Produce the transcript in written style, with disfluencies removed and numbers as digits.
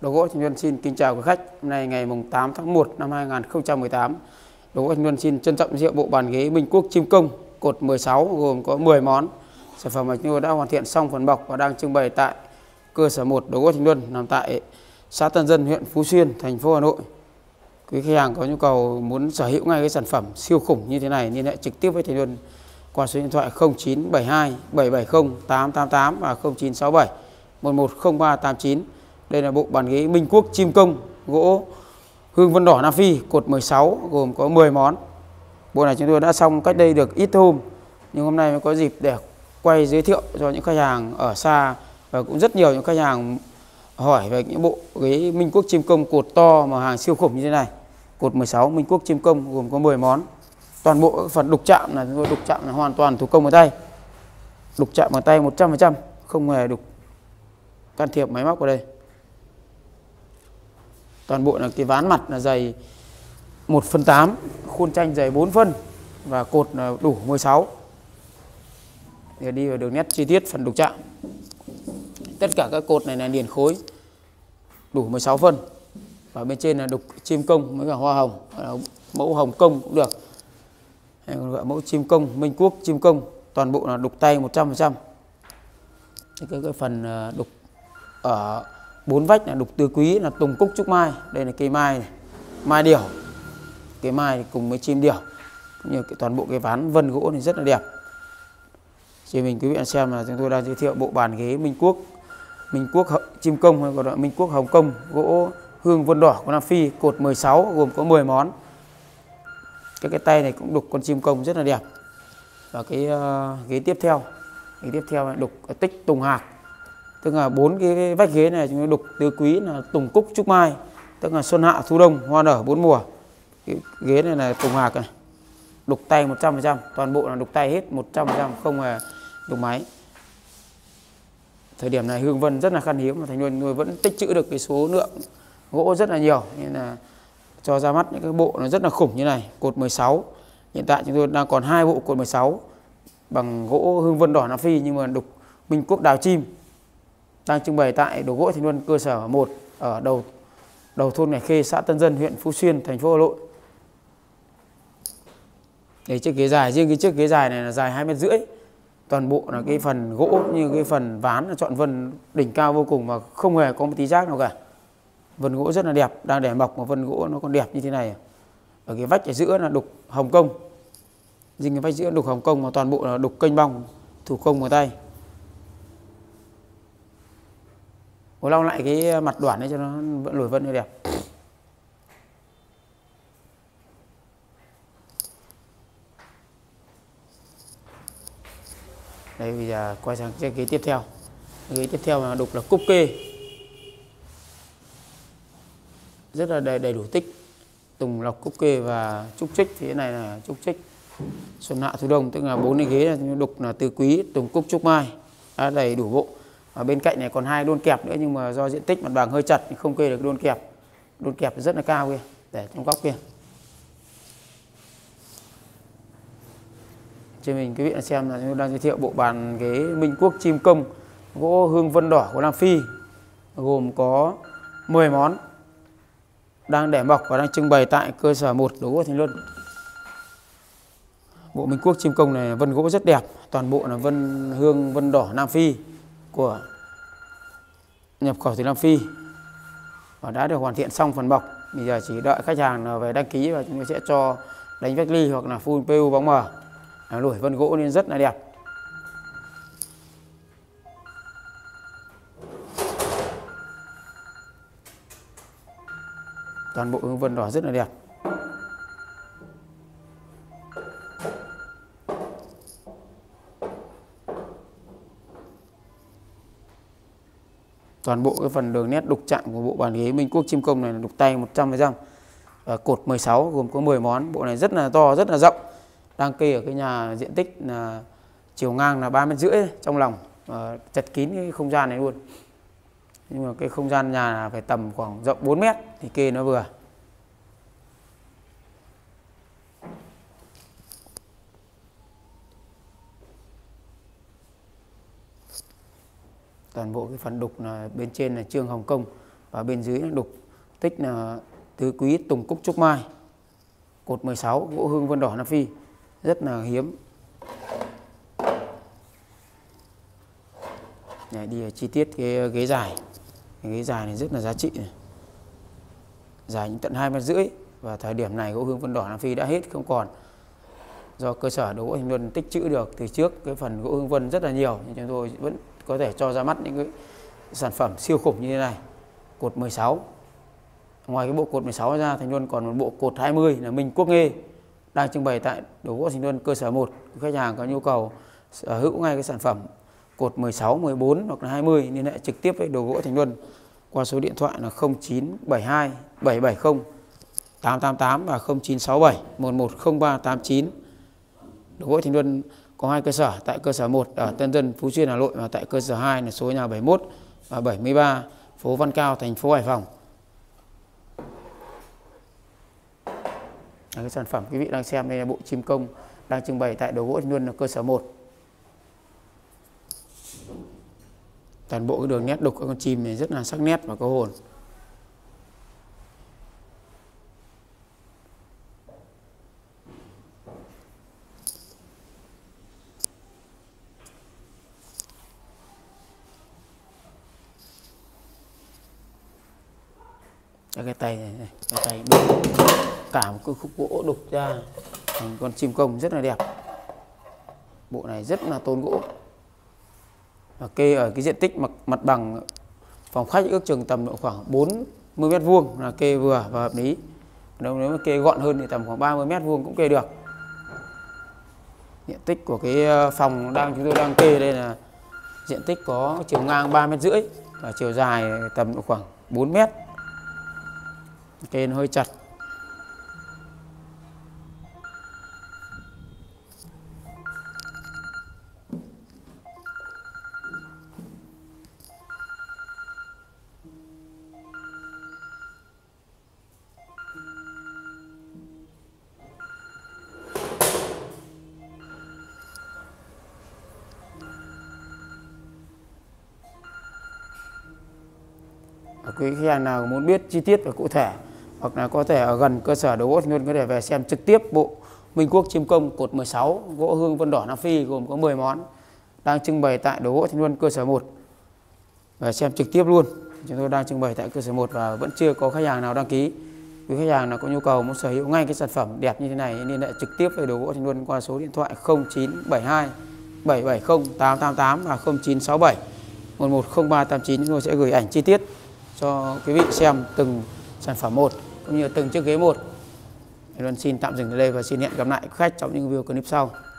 Đồ gỗ Thành Luân xin kính chào quý khách. Hôm nay ngày 8 tháng 1 năm 2018. Đồ gỗ Thành Luân xin trân trọng giới thiệu bộ bàn ghế Minh Quốc chim công cột 16 gồm có 10 món. Sản phẩm mà chúng tôi đã hoàn thiện xong phần bọc và đang trưng bày tại cơ sở 1 Đồ gỗ Thành Luân nằm tại xã Tân Dân, huyện Phú Xuyên, thành phố Hà Nội. Quý khách hàng có nhu cầu muốn sở hữu ngay cái sản phẩm siêu khủng như thế này, liên hệ trực tiếp với Thành Luân qua số điện thoại 0972 770 888 và 0967 110389. Đây là bộ bàn ghế Minh Quốc chim công gỗ hương vân đỏ Nam Phi cột 16 gồm có 10 món. Bộ này chúng tôi đã xong cách đây được ít hôm, nhưng hôm nay mới có dịp để quay giới thiệu cho những khách hàng ở xa, và cũng rất nhiều những khách hàng hỏi về những bộ ghế Minh Quốc chim công cột to mà hàng siêu khủng như thế này. Cột 16 Minh Quốc chim công gồm có 10 món. Toàn bộ phần đục chạm là chúng tôi đục chạm là hoàn toàn thủ công bằng tay. Đục chạm bằng tay 100%, không hề đục can thiệp máy móc vào đây. Toàn bộ là cái ván mặt là dày 1/8, khuôn tranh dày 4 phân và cột là đủ 16. Để đi vào đường nét chi tiết phần đục chạm. Tất cả các cột này là điền khối đủ 16 phân. Và bên trên là đục chim công với cả hoa hồng, mẫu hồng công cũng được. Hay còn gọi mẫu chim công Minh Quốc chim công, toàn bộ là đục tay 100%. Cái phần đục ở 4 vách là đục tứ quý, là tùng cúc trúc mai. Đây là cây mai này, mai điểu. Cây mai cùng với chim điểu, cũng như toàn bộ cái ván vân gỗ này rất là đẹp. Chỉ mình quý vị xem là chúng tôi đang giới thiệu bộ bàn ghế Minh Quốc chim công, hay còn gọi Minh Quốc hồng công gỗ hương vân đỏ của Nam Phi cột 16 gồm có 10 món. Cái tay này cũng đục con chim công rất là đẹp. Và cái ghế tiếp theo là đục tích tùng hạc, tức là 4 cái vách ghế này chúng tôi đục tứ quý là tùng cúc trúc mai, tức là xuân hạ thu đông, hoa nở 4 mùa. Cái ghế này là tùng hạc này, đục tay 100%, toàn bộ là đục tay hết 100%, không hề đục máy. Thời điểm này hương vân rất là khan hiếm, mà Thành Luân nuôi vẫn tích trữ được cái số lượng gỗ rất là nhiều, nên là cho ra mắt những cái bộ nó rất là khủng như này. Cột 16 hiện tại chúng tôi đang còn 2 bộ cột 16 bằng gỗ hương vân đỏ Nam Phi, nhưng mà đục Minh Quốc đào chim, đang trưng bày tại Đồ gỗ Thành Luân cơ sở 1 ở đầu thôn Ngày Khê, xã Tân Dân, huyện Phú Xuyên, thành phố Hà Nội. Để chiếc ghế dài, riêng cái chiếc ghế dài này là dài 2,5 m. Toàn bộ là cái phần gỗ như cái phần ván là chọn vân đỉnh cao vô cùng, mà không hề có một tí rác nào cả. Vân gỗ rất là đẹp, đang để mọc mà vân gỗ nó còn đẹp như thế này. Ở cái vách ở giữa là đục hồng công, riêng cái vách giữa đục hồng công, mà toàn bộ là đục kênh bong thủ công bằng tay. Cố lau lại cái mặt đoản này cho nó vẫn nổi vân đẹp. Đây, bây giờ quay sang cái ghế tiếp theo. Ghế tiếp theo là đục là cúc kê, rất là đầy đủ tích tùng lộc cúc kê và trúc trích. Phía này là trúc trích xuân hạ thu đông, tức là 4 cái ghế này đục là tứ quý, tùng cúc trúc mai, đã đầy đủ bộ. Ở bên cạnh này còn 2 đôn kẹp nữa, nhưng mà do diện tích mặt bằng hơi chặt không kê được đôn kẹp. Đôn kẹp rất là cao kia, để trong góc kia. Cho mình quý vị xem là chúng tôi đang giới thiệu bộ bàn ghế Minh Quốc chim công gỗ hương vân đỏ của Nam Phi gồm có 10 món, đang để mọc và đang trưng bày tại cơ sở 1 Đồ gỗ Thành Luân. Bộ Minh Quốc chim công này vân gỗ rất đẹp, toàn bộ là hương vân đỏ Nam Phi của nhập khẩu từ Nam Phi, và đã được hoàn thiện xong phần bọc. Bây giờ chỉ đợi khách hàng về đăng ký và chúng tôi sẽ cho đánh vách ly hoặc là full PU bóng mờ. Nổi vân gỗ nên rất là đẹp. Toàn bộ hương vân đỏ rất là đẹp. Toàn bộ cái phần đường nét đục chạm của bộ bàn ghế Minh Quốc chim công này là đục tay 100%. Cột 16 gồm có 10 món. Bộ này rất là to, rất là rộng. Đang kê ở cái nhà diện tích là chiều ngang là 3,5 m, trong lòng chật kín cái không gian này luôn. Nhưng mà cái không gian nhà là phải tầm khoảng rộng 4 m thì kê nó vừa. Toàn bộ cái phần đục là bên trên là trương Hồng Kông, và bên dưới đục tích là tứ quý tùng cúc trúc mai, cột 16, gỗ hương vân đỏ Nam Phi, rất là hiếm. Này, đi chi tiết cái ghế dài. Cái ghế dài này rất là giá trị này. Dài đến tận 2,5 m, và thời điểm này gỗ hương vân đỏ Nam Phi đã hết không còn. Do cơ sở đồ gỗ Thành Luân tích trữ được từ trước cái phần gỗ hương vân rất là nhiều, nhưng chúng tôi vẫn có thể cho ra mắt những cái sản phẩm siêu khủng như thế này. Cột 16. Ngoài cái bộ cột 16 ra, Thành Luân còn một bộ cột 20 là Minh Quốc Nghê đang trưng bày tại đồ gỗ Thành Luân cơ sở 1. Khách hàng có nhu cầu sở hữu ngay cái sản phẩm cột 16, 14 hoặc là 20 liên hệ trực tiếp với đồ gỗ Thành Luân qua số điện thoại là 0972 770 888 và 0967 110389. Đồ gỗ Thành Luân có 2 cơ sở, tại cơ sở 1 ở Tân Dân, Phú Xuyên, Hà Nội, và tại cơ sở 2 là số nhà 71 và 73, phố Văn Cao, thành phố Hải Phòng. Cái sản phẩm quý vị đang xem đây là bộ chim công đang trưng bày tại đồ gỗ Thành Luân là cơ sở 1. Toàn bộ cái đường nét đục các con chim này rất là sắc nét và có hồn. Cái tay này, cái tay đục, cả một cái khúc gỗ đục ra thành con chim công rất là đẹp. Bộ này rất là tôn gỗ. Và kê ở cái diện tích mặt bằng phòng khách ước chừng tầm độ khoảng 40 m² là kê vừa và hợp lý. Nếu mà kê gọn hơn thì tầm khoảng 30 m² cũng kê được. Diện tích của cái phòng chúng tôi đang kê đây là diện tích có chiều ngang 3,5 m và chiều dài tầm độ khoảng 4 m. Kê nó hơi chặt. Quý khách hàng nào muốn biết chi tiết và cụ thể, hoặc là có thể ở gần cơ sở đồ gỗ Thành Luân có thể về xem trực tiếp bộ Minh Quốc chim công cột 16 gỗ hương vân đỏ Nam Phi gồm có 10 món đang trưng bày tại đồ gỗ Thành Luân cơ sở 1. Và xem trực tiếp luôn. Chúng tôi đang trưng bày tại cơ sở 1 và vẫn chưa có khách hàng nào đăng ký. Quý khách hàng nào có nhu cầu muốn sở hữu ngay cái sản phẩm đẹp như thế này liên hệ trực tiếp với đồ gỗ Thành Luân qua số điện thoại 0972 770 888 và 0967 110389. Chúng tôi sẽ gửi ảnh chi tiết cho quý vị xem từng sản phẩm một cũng như từng chiếc ghế một. Luân xin tạm dừng tại đây và xin hẹn gặp lại khách trong những video clip sau.